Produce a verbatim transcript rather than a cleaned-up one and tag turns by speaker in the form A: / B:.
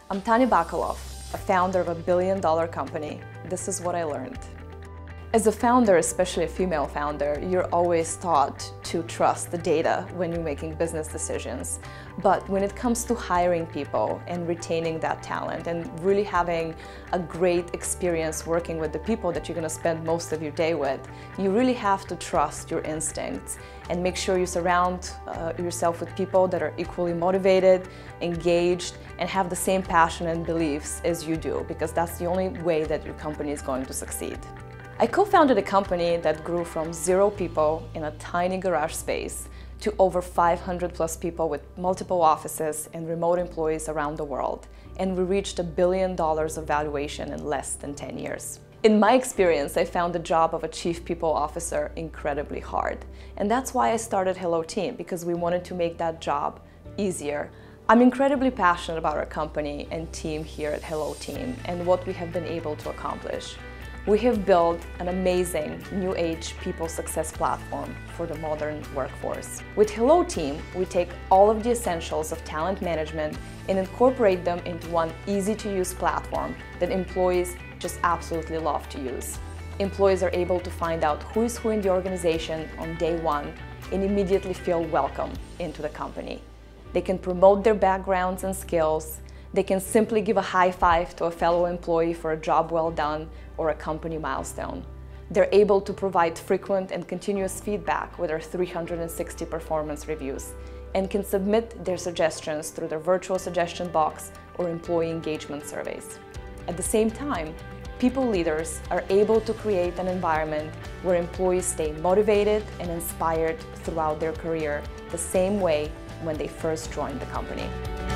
A: I'm Tanya Bakalov, a founder of a billion dollar company. This is what I learned. As a founder, especially a female founder, you're always taught to trust the data when you're making business decisions. But when it comes to hiring people and retaining that talent and really having a great experience working with the people that you're going to spend most of your day with, you really have to trust your instincts and make sure you surround uh, yourself with people that are equally motivated, engaged, and have the same passion and beliefs as you do, because that's the only way that your company is going to succeed. I co-founded a company that grew from zero people in a tiny garage space to over five hundred plus people with multiple offices and remote employees around the world, and we reached a billion dollars of valuation in less than ten years. In my experience, I found the job of a chief people officer incredibly hard, and that's why I started HelloTeam, because we wanted to make that job easier. I'm incredibly passionate about our company and team here at HelloTeam and what we have been able to accomplish. We have built an amazing new age people success platform for the modern workforce. With HelloTeam, we take all of the essentials of talent management and incorporate them into one easy to use platform that employees just absolutely love to use. Employees are able to find out who is who in the organization on day one and immediately feel welcome into the company. They can promote their backgrounds and skills. They can simply give a high five to a fellow employee for a job well done or a company milestone. They're able to provide frequent and continuous feedback with our three hundred sixty performance reviews and can submit their suggestions through their virtual suggestion box or employee engagement surveys. At the same time, people leaders are able to create an environment where employees stay motivated and inspired throughout their career the same way when they first joined the company.